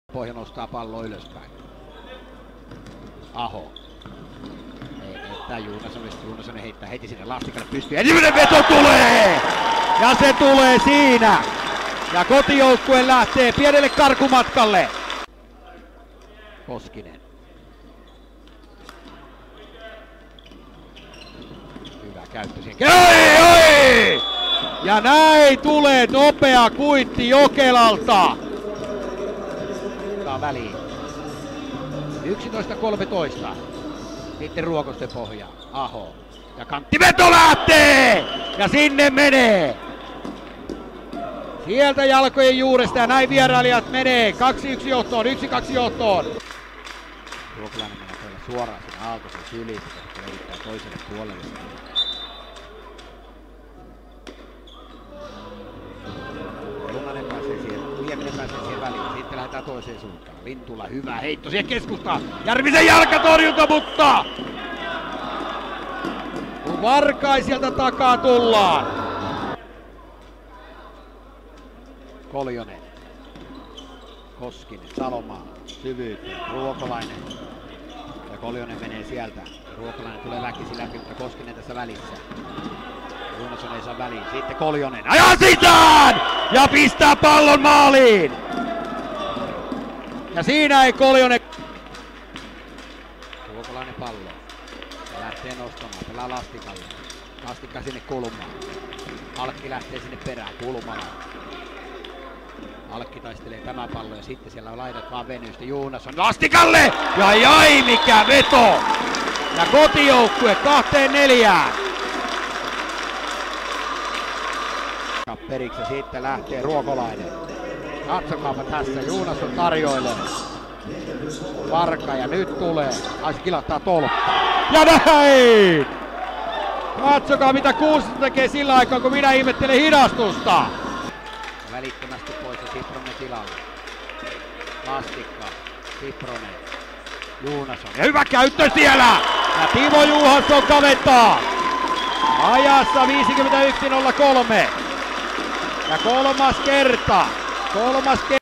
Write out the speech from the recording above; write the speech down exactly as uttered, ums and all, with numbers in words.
Pohja nostaa pallo ylöspäin. Aho. Ei, heittää Juunason, Juunason heittää heti sinne Lastikalle pystyyn. Ensimmäinen veto tulee! Ja se tulee siinä! Ja kotijoukkue lähtee pienelle karkumatkalle. Koskinen. Hyvä käyttö siihen. Oi, oi! Ja näin tulee nopea kuitti Jokelalta. Väliin. yksitoista kolmetoista. Sitten Ruokosten pohja. Aho. Ja kanttiveto lähtee! Ja sinne menee! Sieltä jalkojen juuresta ja näin vierailijat menee. kaksi yksi johtoon, yksi kaksi johtoon. Ruokolainen menee tuolla suoraan sinne Aaltosen syliin. Se levittää toiselle puolelle. Lunanen pääsee siihen. Lieminen pääsee siihen väliin. Sitten lähdetään toiseen suuntaan. Lintula hyvä heitto siihen keskustaan. Järvisen jalkatorjunta, mutta kun Varkaiselta takaa tullaan. Koljonen. Koskinen. Salomaa. Syvyyttä. Ruokolainen. Ja Koljonen menee sieltä. Ruokolainen tulee väkisin läpi, mutta Koskinen tässä välissä. Juunason ei saa väliin. Sitten Koljonen. Ajaa sisään! Ja pistää pallon maaliin! Ja siinä ei Koljonen. Ruokolainen pallo. Ja lähtee nostamaan. Pelaa Lastikalle. Lastikka sinne kulmaan. Alkki lähtee sinne perään. Kulmalla. Alkki taistelee tämä pallo ja sitten siellä laidat vaan venyystä. Juunason Lastikalle! Ja jai mikä veto! Ja kotijoukkue kahteen neljään. Periksi ja sitten lähtee Ruokolainen. Katsokaapa tässä, Juunason tarjoilee. Varka ja nyt tulee. Ai se kilahtaa tolppa. Ja näin! Katsokaa mitä Kuusisto tekee sillä aikaa kun minä ihmettelen hidastusta. Ja välittömästi pois ja Sipronen tilalle. Lastikka, Sipronen, Juunason. Ja hyvä käyttö siellä! Ja Timo Juhansson kaventaa. Ajassa viisikymmentäyksi nolla kolme. Ja kolmas kerta. Kolmas kerta.